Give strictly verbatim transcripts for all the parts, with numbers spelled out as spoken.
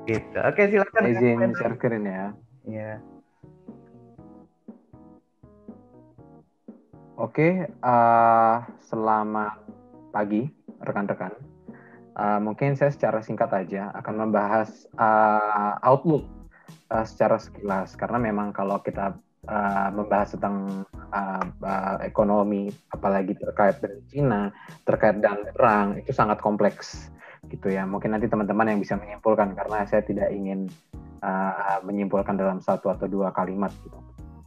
Gitu. Oke, silakan. Izin share screen ya. Iya. Oke, uh, selamat pagi rekan-rekan. Uh, mungkin saya secara singkat aja akan membahas uh, outlook uh, secara sekilas, karena memang kalau kita uh, membahas tentang uh, uh, ekonomi, apalagi terkait dengan Cina, terkait dengan perang, itu sangat kompleks gitu ya. Mungkin nanti teman-teman yang bisa menyimpulkan, karena saya tidak ingin uh, menyimpulkan dalam satu atau dua kalimat gitu.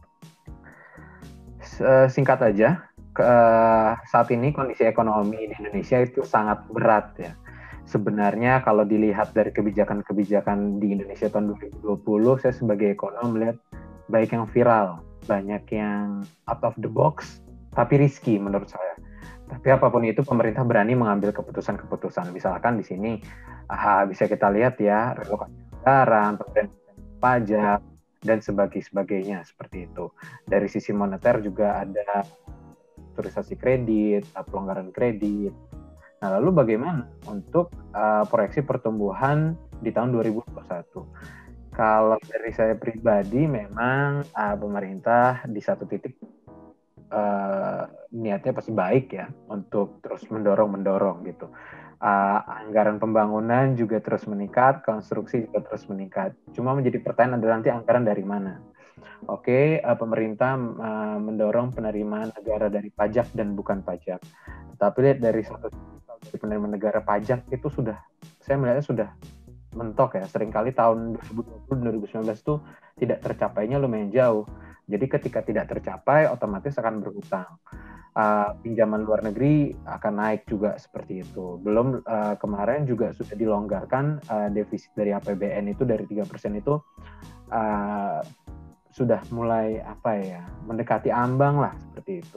Singkat aja, ke, saat ini kondisi ekonomi di Indonesia itu sangat berat ya. Sebenarnya kalau dilihat dari kebijakan-kebijakan di Indonesia tahun dua ribu dua puluh, saya sebagai ekonom melihat baik yang viral, banyak yang out of the box, tapi risky menurut saya. Tapi apapun itu, pemerintah berani mengambil keputusan-keputusan. Misalkan di sini aha, bisa kita lihat ya, relokasi anggaran, pemberian pajak, dan sebagainya seperti itu. Dari sisi moneter juga ada restrukturisasi kredit, pelonggaran kredit. Nah, lalu bagaimana untuk uh, proyeksi pertumbuhan di tahun dua ribu dua puluh satu? Kalau dari saya pribadi, memang uh, pemerintah di satu titik uh, niatnya pasti baik ya untuk terus mendorong-mendorong gitu. Uh, anggaran pembangunan juga terus meningkat, konstruksi juga terus meningkat. Cuma menjadi pertanyaan adalah nanti anggaran dari mana? Oke, uh, pemerintah uh, mendorong penerimaan negara dari pajak dan bukan pajak. Tetapi lihat dari satu dari penerimaan negara pajak itu sudah, saya melihatnya sudah mentok ya. Seringkali tahun dua ribu dua puluh dua ribu sembilan belas itu tidak tercapainya lumayan jauh. Jadi ketika tidak tercapai, otomatis akan berhutang. Uh, pinjaman luar negeri akan naik juga seperti itu. Belum uh, kemarin juga sudah dilonggarkan uh, defisit dari A P B N itu dari tiga persen itu uh, sudah mulai apa ya, mendekati ambang lah seperti itu.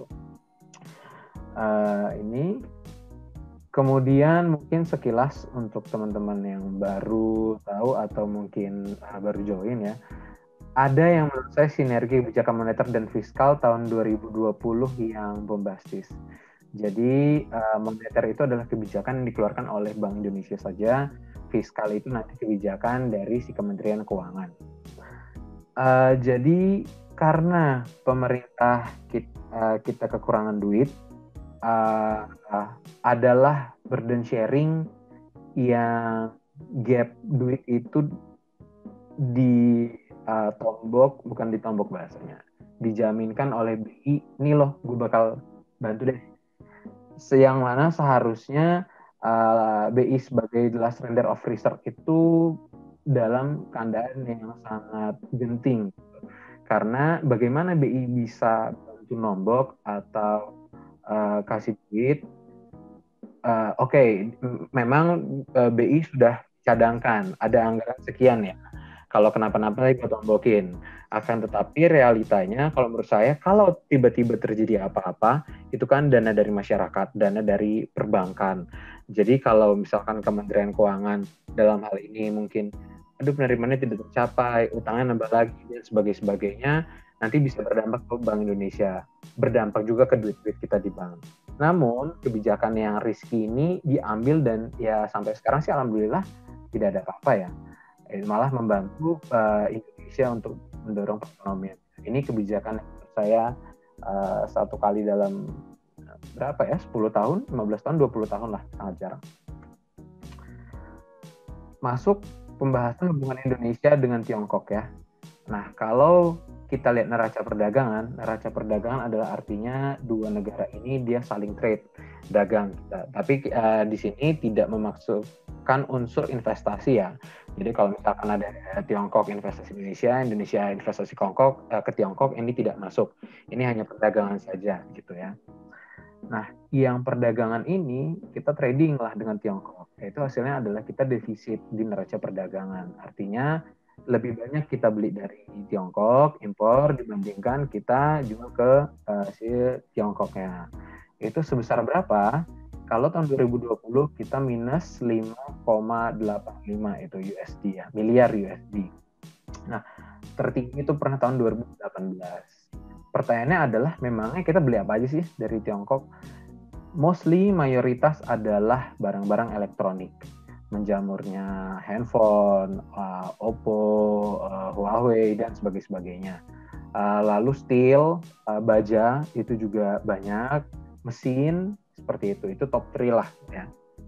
Uh, ini kemudian mungkin sekilas untuk teman-teman yang baru tahu atau mungkin uh, baru join ya, ada yang menurut saya sinergi kebijakan moneter dan fiskal tahun dua ribu dua puluh yang bombastis. Jadi uh, moneter itu adalah kebijakan yang dikeluarkan oleh Bank Indonesia saja, fiskal itu nanti kebijakan dari si Kementerian Keuangan. Uh, jadi karena pemerintah kita, uh, kita kekurangan duit, uh, uh, adalah burden sharing yang gap duit itu di uh, tombok, bukan ditombok bahasanya, dijaminkan oleh B I. Ini loh, gue bakal bantu deh. Yang mana seharusnya uh, B I sebagai last lender of reserve itu dalam keadaan yang sangat genting. Karena bagaimana B I bisa bantu nombok atau uh, kasih duit, uh, oke, okay, memang uh, B I sudah cadangkan, ada anggaran sekian ya. Kalau kenapa-napa lagi tombokin. Akan tetapi realitanya kalau menurut saya, kalau tiba-tiba terjadi apa-apa, itu kan dana dari masyarakat, dana dari perbankan. Jadi kalau misalkan Kementerian Keuangan dalam hal ini mungkin, aduh penerimaannya tidak tercapai, utangnya nambah lagi, dan sebagainya, nanti bisa berdampak ke Bank Indonesia. Berdampak juga ke duit-duit kita di bank. Namun, kebijakan yang risky ini diambil dan ya sampai sekarang sih alhamdulillah tidak ada apa-apa ya. Malah membantu uh, Indonesia untuk mendorong perekonomian. Ini kebijakan yang menurut saya uh, satu kali dalam berapa ya, sepuluh tahun, lima belas tahun, dua puluh tahun lah, sangat jarang. Masuk pembahasan hubungan Indonesia dengan Tiongkok ya. Nah, kalau kita lihat neraca perdagangan, neraca perdagangan adalah artinya dua negara ini dia saling trade, dagang kita. Tapi uh, di sini tidak memaksudkan unsur investasi ya. Jadi kalau misalkan ada Tiongkok investasi Indonesia, Indonesia investasi Tiongkok uh, ke Tiongkok, ini tidak masuk. Ini hanya perdagangan saja gitu ya. Nah, yang perdagangan ini kita trading lah dengan Tiongkok. Itu hasilnya adalah kita defisit di neraca perdagangan. Artinya lebih banyak kita beli dari Tiongkok, impor, dibandingkan kita jual ke uh, si Tiongkoknya. Itu sebesar berapa? Kalau tahun dua ribu dua puluh kita minus lima koma delapan lima itu U S D ya, miliar U S D. Nah, tertinggi itu pernah tahun dua ribu delapan belas. Pertanyaannya adalah, memangnya kita beli apa aja sih dari Tiongkok? Mostly mayoritas adalah barang-barang elektronik. menjamurnya handphone, uh, Oppo, uh, Huawei dan sebagainya. Uh, lalu steel, uh, baja itu juga banyak, mesin seperti itu, itu top tiga lah ya.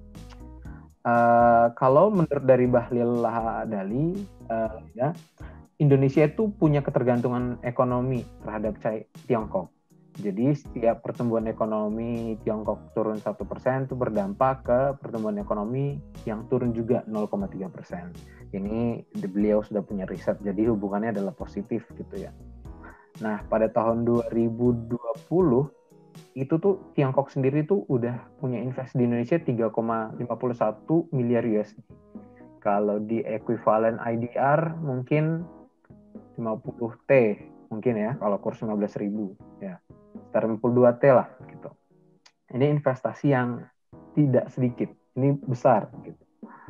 Uh, kalau menurut dari Bahlil Lahadali, uh, ya, Indonesia itu punya ketergantungan ekonomi terhadap Tiongkok. Jadi setiap pertumbuhan ekonomi Tiongkok turun satu persen itu berdampak ke pertumbuhan ekonomi yang turun juga nol koma tiga persen. Ini beliau sudah punya riset, jadi hubungannya adalah positif gitu ya. Nah, pada tahun dua ribu dua puluh itu tuh Tiongkok sendiri tuh udah punya investasi di Indonesia tiga koma lima satu miliar U S D. Kalau di ekuivalen I D R mungkin lima puluh T mungkin ya, kalau kurs lima belas ribu ya. Sekitar lima puluh dua T lah gitu. Ini investasi yang tidak sedikit, ini besar gitu.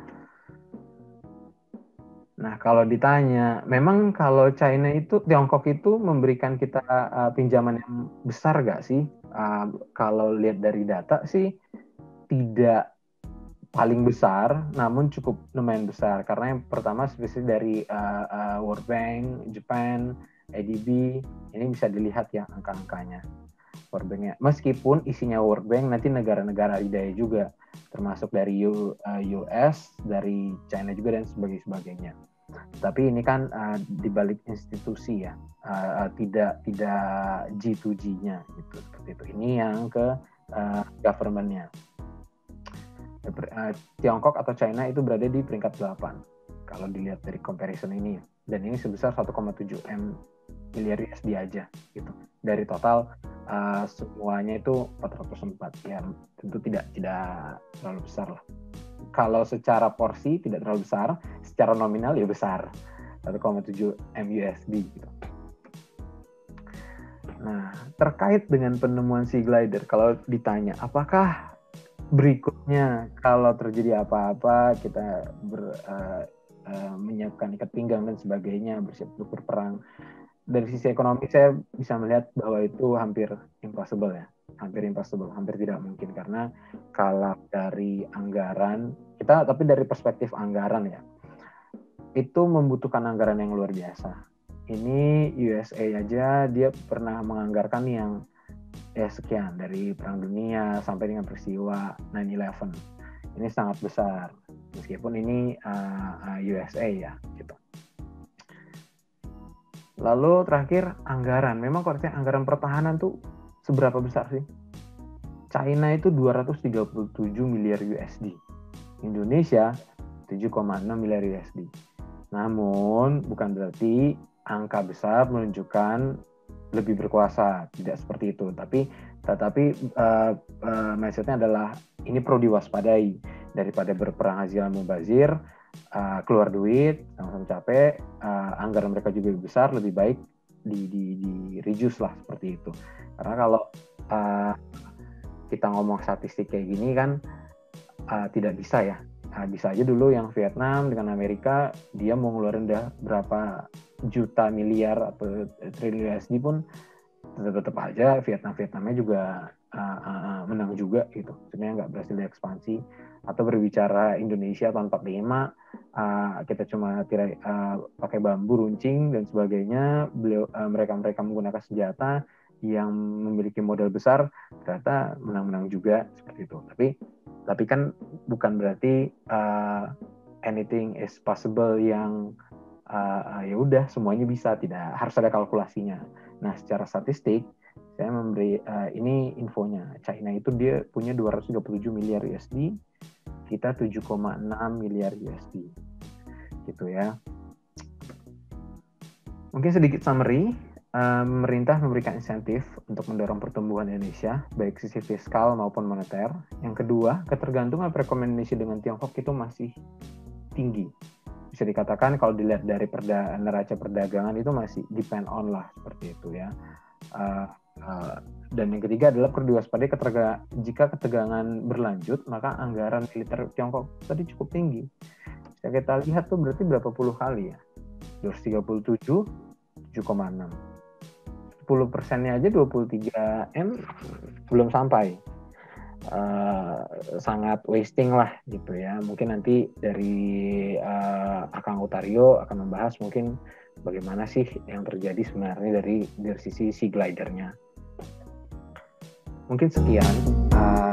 Nah, kalau ditanya, memang kalau China itu, Tiongkok itu memberikan kita uh, pinjaman yang besar gak sih? Uh, kalau lihat dari data sih, tidak paling besar, namun cukup lumayan besar. Karena yang pertama, spesies dari uh, uh, World Bank, Japan, A D B, ini bisa dilihat ya angka-angkanya. World Bank-nya. Meskipun isinya World Bank, nanti negara-negara adidaya juga, termasuk dari U, uh, U S, dari China juga, dan sebagainya. Tapi ini kan uh, dibalik institusi ya, uh, uh, tidak tidak G dua G-nya gitu, seperti itu. Ini yang ke uh, government-nya. Uh, Tiongkok atau China itu berada di peringkat delapan kalau dilihat dari comparison ini, dan ini sebesar satu koma tujuh miliar U S D aja gitu. Dari total uh, semuanya itu empat ratus empat, ya tentu tidak tidak terlalu besar lah. Kalau secara porsi tidak terlalu besar, secara nominal ya besar, satu koma tujuh miliar U S D gitu. Nah, terkait dengan penemuan Sea Glider, kalau ditanya apakah berikutnya kalau terjadi apa-apa kita ber, uh, uh, menyiapkan ikat pinggang dan sebagainya, bersiap untuk berperang, dari sisi ekonomi saya bisa melihat bahwa itu hampir impossible ya, hampir impossible, hampir tidak mungkin, karena kalau dari anggaran kita, tapi dari perspektif anggaran ya, itu membutuhkan anggaran yang luar biasa. Ini U S A aja dia pernah menganggarkan yang ya sekian, dari Perang Dunia sampai dengan peristiwa nine eleven. Ini sangat besar, meskipun ini uh, U S A ya gitu. Lalu terakhir anggaran. Memang kalau anggaran pertahanan tuh seberapa besar sih? China itu dua ratus tiga puluh tujuh miliar U S D. Indonesia tujuh koma enam miliar U S D. Namun bukan berarti angka besar menunjukkan lebih berkuasa, tidak seperti itu. Tapi tetapi uh, uh, mindsetnya adalah ini perlu diwaspadai, daripada berperang hasil mubazir, uh, keluar duit, sama-sama capek, uh, anggaran mereka juga besar, lebih baik di, di, di reduce lah seperti itu. Karena kalau uh, kita ngomong statistik kayak gini kan uh, tidak bisa ya. Uh, bisa aja dulu yang Vietnam dengan Amerika, dia mau ngeluarin dah berapa juta miliar atau triliun U S D pun tetap-tetap aja Vietnam-Vietnamnya juga uh, uh, menang juga gitu. Sebenarnya nggak berhasil diekspansi. Atau berbicara Indonesia tahun empat puluh lima, uh, kita cuma tirai, uh, pakai bambu runcing dan sebagainya. Beliau uh, mereka-mereka menggunakan senjata yang memiliki modal besar, ternyata menang-menang juga seperti itu. Tapi tapi kan bukan berarti uh, anything is possible yang uh, uh, ya udah semuanya bisa, tidak, harus ada kalkulasinya. Nah, secara statistik saya memberi uh, ini infonya. China itu dia punya dua ratus tiga puluh tujuh miliar U S D, kita tujuh koma enam miliar U S D. Gitu ya. Mungkin sedikit summary. Uh, pemerintah memberikan insentif untuk mendorong pertumbuhan Indonesia, baik sisi fiskal maupun moneter. Yang kedua, ketergantungan perekonomian Indonesia dengan Tiongkok itu masih tinggi. Bisa dikatakan kalau dilihat dari perda, neraca perdagangan itu masih depend on lah, seperti itu ya. Uh, uh, dan yang ketiga adalah perlu diwaspadai keterga, jika ketegangan berlanjut, maka anggaran militer Tiongkok tadi cukup tinggi. Bisa kita lihat tuh berarti berapa puluh kali ya? dua ratus tiga puluh tujuh, tujuh koma enam. sepuluh persennya aja dua puluh tiga M belum sampai. uh, sangat wasting lah gitu ya. Mungkin nanti dari uh, Akang Utario akan membahas mungkin bagaimana sih yang terjadi sebenarnya dari dari sisi si glidernya. Mungkin sekian. Uh,